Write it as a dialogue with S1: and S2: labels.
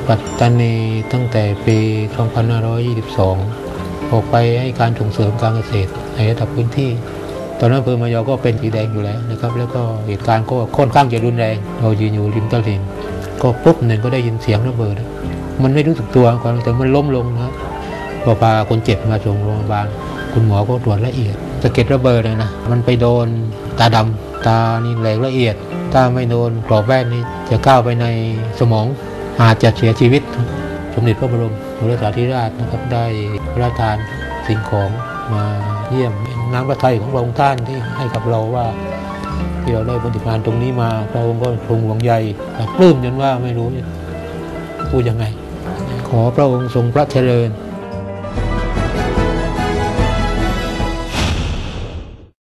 S1: ปัตตานีตั้งแต่ปี 2522 ออกไปให้การส่งเสริมการเกษตรในระดับพื้นที่ตอนนั้นอำเภอมายอก็เป็นสีแดงอยู่แล้วนะครับแล้วก็เหตุการณ์ก็ค่อนข้างจะรุนแรงเรายืนอยู่ริมตลิ่งก็ปุ๊บหนึ่งก็ได้ยินเสียงระเบิดมันไม่รู้สึกตัวก่อนแต่มันล้มลงนะพอพาคนเจ็บมาส่งโรงพยาบาลคุณหมอก็ตรวจละเอียดสะเก็ดระเบิดเลยนะมันไปโดนตาดำตานี่แหลกละเอียดถ้าไม่โดนกรอบแว่นนี่จะก้าวไปในสมองอาจจะเสียชีวิตสมเด็จพระบรมโอรสาธิราชนะครับได้พระราชทานสิ่งของมาเยี่ยมน้ำพระทัยของพระองค์ท่านที่ให้กับเราว่าที่เราได้ปฏิบัติงานตรงนี้มาพระองค์ก็ทรงห่วงใยปลื้มจนว่าไม่รู้พูดยังไงขอพระองค์ทรงพระเจริญ